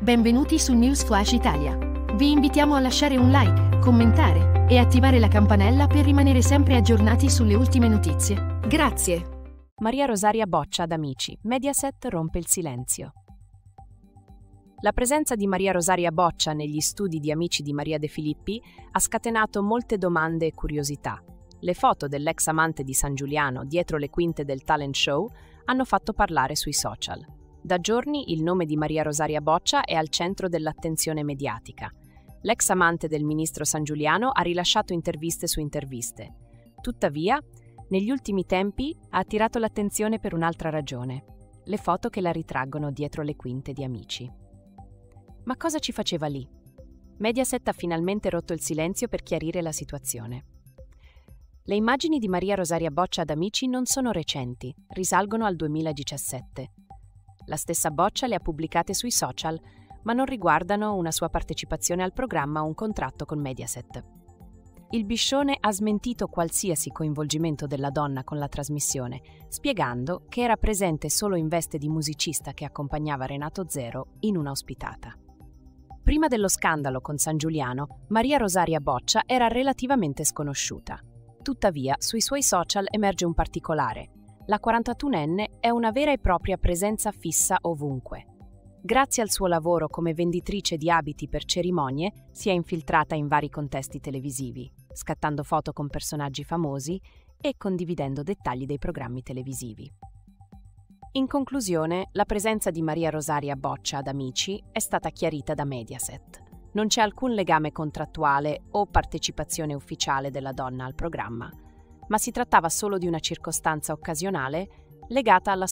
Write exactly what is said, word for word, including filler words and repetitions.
Benvenuti su News Flash Italia. Vi invitiamo a lasciare un like, commentare e attivare la campanella per rimanere sempre aggiornati sulle ultime notizie. Grazie. Maria Rosaria Boccia ad Amici. Mediaset rompe il silenzio. La presenza di Maria Rosaria Boccia negli studi di Amici di Maria De Filippi ha scatenato molte domande e curiosità. Le foto dell'ex amante di San Giuliano dietro le quinte del talent show hanno fatto parlare sui social. Da giorni il nome di Maria Rosaria Boccia è al centro dell'attenzione mediatica. L'ex amante del ministro San Giuliano ha rilasciato interviste su interviste. Tuttavia, negli ultimi tempi ha attirato l'attenzione per un'altra ragione: le foto che la ritraggono dietro le quinte di Amici. Ma cosa ci faceva lì? Mediaset ha finalmente rotto il silenzio per chiarire la situazione. Le immagini di Maria Rosaria Boccia ad Amici non sono recenti, risalgono al duemiladiciassette. La stessa Boccia le ha pubblicate sui social, ma non riguardano una sua partecipazione al programma o un contratto con Mediaset. Il Biscione ha smentito qualsiasi coinvolgimento della donna con la trasmissione, spiegando che era presente solo in veste di musicista che accompagnava Renato Zero in una ospitata. Prima dello scandalo con San Giuliano, Maria Rosaria Boccia era relativamente sconosciuta. Tuttavia, sui suoi social emerge un particolare. La quarantaduenne è una vera e propria presenza fissa ovunque. Grazie al suo lavoro come venditrice di abiti per cerimonie, si è infiltrata in vari contesti televisivi, scattando foto con personaggi famosi e condividendo dettagli dei programmi televisivi. In conclusione, la presenza di Maria Rosaria Boccia ad Amici è stata chiarita da Mediaset. Non c'è alcun legame contrattuale o partecipazione ufficiale della donna al programma, ma si trattava solo di una circostanza occasionale legata alla